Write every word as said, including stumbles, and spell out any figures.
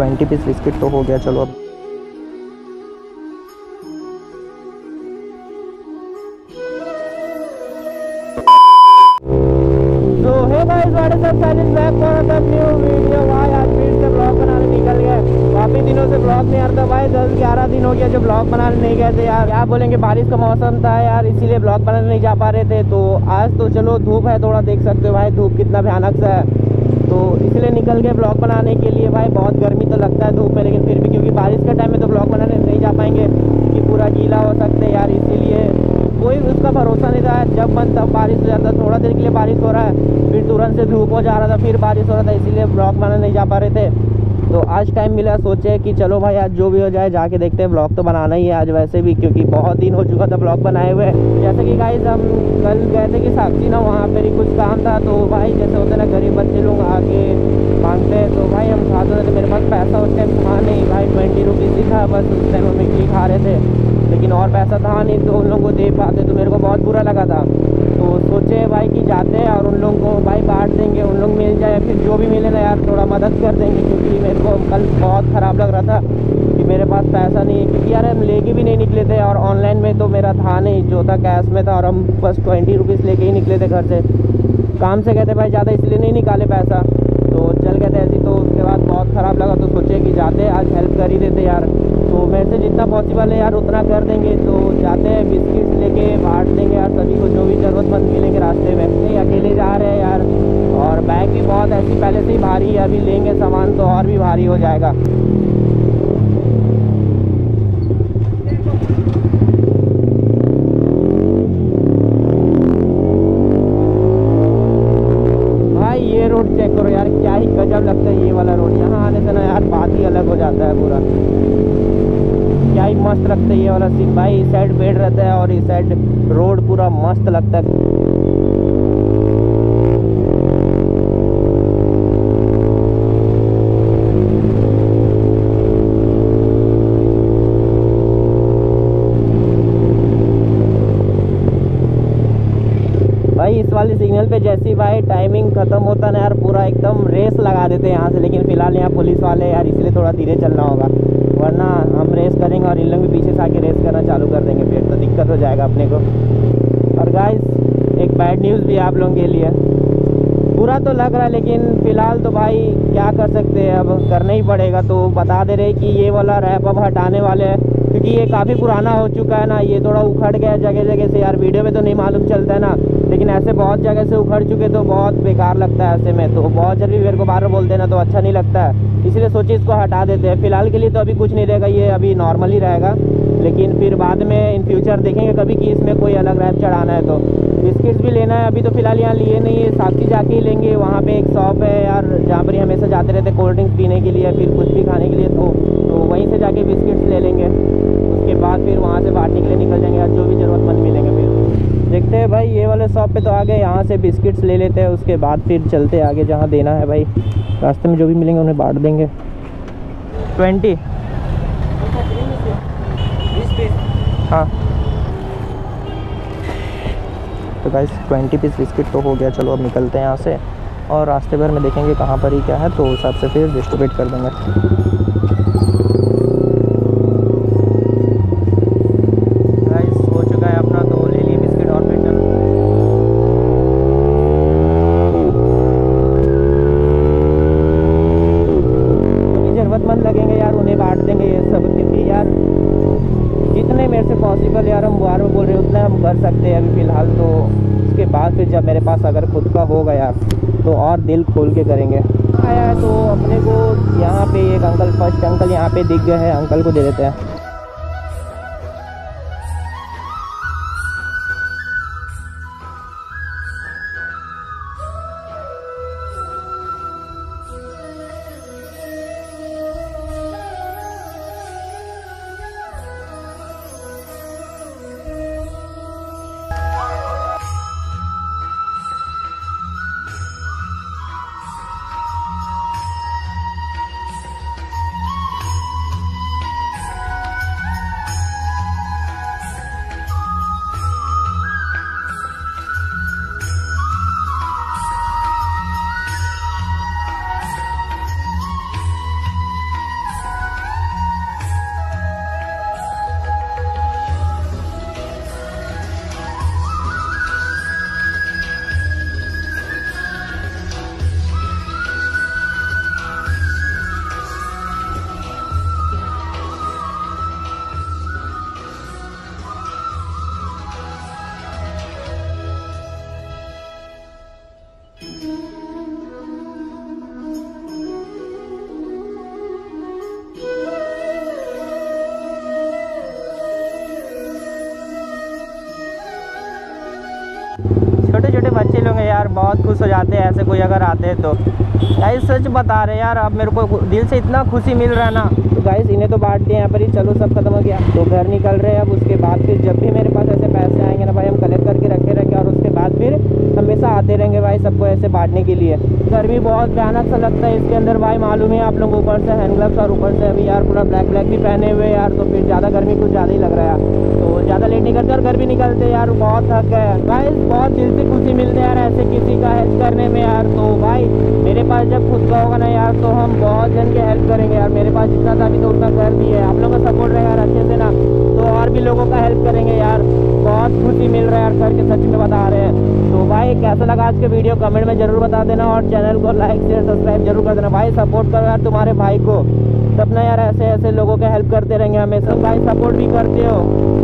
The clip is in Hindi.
ट्वेंटी पीस बिस्किट तो हो गया। चलो अब तो hey guys what is up back for another new video. भाई आज फिर से ब्लॉग बनाने निकल गए। काफी दिनों से ब्लॉग नहीं आ रहा था भाई, दस ग्यारह दिन हो गया जो ब्लॉग बनाने नहीं गए थे यार। क्या बोलेंगे, बारिश का मौसम था यार, इसीलिए ब्लॉग बनाने नहीं जा पा रहे थे। तो आज तो चलो धूप है, थोड़ा देख सकते हो भाई धूप कितना भयानक सा है, तो इसलिए निकल गए ब्लॉग बनाने के लिए। भाई बहुत गर्मी तो लगता है धूप में, लेकिन फिर भी क्योंकि बारिश के टाइम में तो ब्लॉग बनाने नहीं जा पाएंगे कि पूरा गीला हो सकते हैं यार, इसीलिए कोई उसका भरोसा नहीं था। जब मन तब बारिश हो जाता, थोड़ा देर के लिए बारिश हो रहा है, फिर तुरंत से धूप हो जा रहा था, फिर बारिश हो रहा था, इसीलिए ब्लॉग बनाने नहीं जा पा रहे थे। तो आज टाइम मिला, सोचे कि चलो भाई आज जो भी हो जाए जाके देखते हैं, ब्लॉग तो बनाना ही है आज वैसे भी, क्योंकि बहुत दिन हो चुका था ब्लॉग बनाए हुए। जैसे कि गाइस हम कल गए थे कि साक्षी ना, वहाँ पर ही कुछ काम था। तो भाई जैसे होता है ना, गरीब बच्चे लोग आगे मांगते हैं, तो भाई हम खाते थे। मेरे पास पैसा उस टाइम था नहीं भाई, ट्वेंटी रुपीज़ ही था बस। उस टाइम हम इडली खा रहे थे, लेकिन और पैसा था नहीं, तो उन लोगों को दे पाते तो मेरे को बहुत बुरा लगा था। तो सोचे भाई कि जाते हैं और उन लोगों को भाई बांट देंगे, उन लोग मिल जाए, फिर जो भी मिले ना यार थोड़ा मदद कर देंगे। क्योंकि मेरे को कल बहुत ख़राब लग रहा था कि मेरे पास पैसा नहीं है, क्योंकि यार हम लेके भी नहीं निकले थे और ऑनलाइन में तो मेरा था नहीं, जो था कैश में था, और हम बस ट्वेंटी रुपीज़ लेके ही निकले थे घर से। काम से गए थे भाई, ज़्यादा इसलिए नहीं निकाले पैसा, तो चल गए थे ऐसे। तो उसके बाद बहुत ख़राब लगा, तो सोचे कि जाते आज हेल्प कर ही देते यार। तो मेरे से जितना पॉसिबल है यार उतना कर देंगे। तो जाते हैं, बिस्किट्स लेके बांट देंगे यार सभी को, जो भी ज़रूरतमंद मिलेंगे रास्ते में। नहीं अकेले जा रहे हैं यार, और बैग भी बहुत ऐसी पहले से ही भारी है, अभी लेंगे सामान तो और भी भारी हो जाएगा। भाई ये रोड चेक करो यार, क्या ही गजब लगता है ये वाला रोड। यहाँ आने से ना यार बात ही अलग हो जाता है पूरा, क्या ही मस्त लगता है ये वाला सीन भाई। इस साइड पेड़ रहता है और इस साइड रोड पूरा मस्त लगता है। भाई इस वाले सिग्नल पे जैसी भाई टाइमिंग खत्म होता है ना यार, पूरा एकदम रेस लगा देते हैं यहाँ से। लेकिन फिलहाल यहाँ पुलिस वाले यार, इसलिए थोड़ा धीरे चलना होगा, वरना हम रेस करेंगे और इन लोग भी पीछे से आके रेस करना चालू कर देंगे, फिर तो दिक्कत हो जाएगा अपने को। और गाइस एक बैड न्यूज़ भी है आप लोगों के लिए, बुरा तो लग रहा है लेकिन फ़िलहाल तो भाई क्या कर सकते हैं, अब करना ही पड़ेगा। तो बता दे रहे कि ये वाला रैप अब हटाने वाले हैं, क्योंकि ये काफ़ी पुराना हो चुका है ना, ये थोड़ा उखड़ गया जगह जगह से यार। वीडियो में तो नहीं मालूम चलता है ना, लेकिन ऐसे बहुत जगह से उखड़ चुके तो बहुत बेकार लगता है ऐसे में। तो बहुत जल्दी मेरे को बार बार बोलते ना, तो अच्छा नहीं लगता है, इसलिए सोचिए इसको हटा देते हैं। फ़िलहाल के लिए तो अभी कुछ नहीं रहेगा, ये अभी नॉर्मल ही रहेगा, लेकिन फिर बाद में इन फ्यूचर देखेंगे कभी कि इसमें कोई अलग रैप चढ़ाना है तो। बिस्किट्स भी लेना है, अभी तो फ़िलहाल यहाँ लिए नहीं है, साक्षी जाके ही लेंगे। वहाँ पे एक शॉप है यार जहाँ पर हमेशा जाते रहते कोल्ड ड्रिंक्स पीने के लिए, फिर कुछ भी खाने के लिए, तो तो वहीं से जाके बिस्किट्स ले लेंगे। उसके बाद फिर वहाँ से बांटने के लिए निकल जाएंगे यार, जो भी ज़रूरतमंद मिलेंगे। फिर देखते हैं भाई, ये वाले शॉप पे तो आ गए, यहाँ से बिस्किट्स ले लेते हैं, उसके बाद फिर चलते आगे जहाँ देना है भाई। रास्ते में जो भी मिलेंगे उन्हें बांट देंगे। ट्वेंटी हाँ, तो गाइस ट्वेंटी पीस बिस्किट तो हो गया। चलो अब निकलते हैं यहाँ से, और रास्ते भर में देखेंगे कहाँ पर ही क्या है, तो उस हिसाब से फिर डिस्ट्रीब्यूट कर देंगे। गाइस हो चुका है अपना, तो ले लिए बिस्किट और फिर चलो। ज़रूरतमंद लगेंगे यार उन्हें बांट देंगे ये सब, क्योंकि यार जितने मेरे से पॉसिबल यार, हम बार बार बोल रहे हैं उतना हम कर सकते हैं अभी फ़िलहाल। तो उसके बाद फिर जब मेरे पास अगर खुद का होगा यार, तो और दिल खोल के करेंगे। आया है तो अपने को यहाँ पे एक अंकल, फर्स्ट अंकल यहाँ पे दिख गए हैं, अंकल को दे देते हैं। छोटे बच्चे लोग हैं यार, बहुत खुश हो जाते हैं ऐसे कोई अगर आते हैं तो। गाइस सच बता रहे यार, अब मेरे को दिल से इतना खुशी मिल रहा है ना। तो गाइस इन्हें तो बांट दिए यहाँ पर ही, चलो सब खत्म हो गया तो घर निकल रहे हैं। अब उसके बाद फिर जब भी मेरे पास ऐसे पैसे आएंगे ना भाई, हम कलेक्ट करके रखे रहेंगे और उसके बाद फिर हमेशा आते रहेंगे भाई सबको ऐसे बांटने के लिए। गर्मी बहुत भयानक सा लगता है इसके अंदर भाई, मालूम है आप लोग। ऊपर से हैंड ग्लव्स और ऊपर से अभी यार पूरा ब्लैक ब्लैक भी पहने हुए यार, तो फिर ज़्यादा गर्मी कुछ ज़्यादा ही लग रहा है। तो ज़्यादा लेट नहीं करते और घर भी निकलते यार, बहुत थक है गाइस। बहुत दिल से खुशी मिलती है यार ऐसे किसी का हेल्प करने में यार। तो भाई मेरे पास जब खुद का होगा ना यार, तो हम बहुत जन के हेल्प करेंगे यार। मेरे पास जितना था अभी तो उतना कर दिए, आप लोगों का सपोर्ट रहेगा यार अच्छे से ना, तो और भी लोगों का हेल्प करेंगे यार। बहुत खुशी मिल रहा है यार करके, सच में बता रहे हैं। तो भाई कैसा लगा आज के वीडियो कमेंट में जरूर बता देना, और चैनल को लाइक शेयर सब्सक्राइब जरूर कर देना भाई। सपोर्ट करो यार तुम्हारे भाई को, तब ना यार ऐसे ऐसे लोगों के हेल्प करते रहेंगे हमेशा। भाई सपोर्ट भी करते हो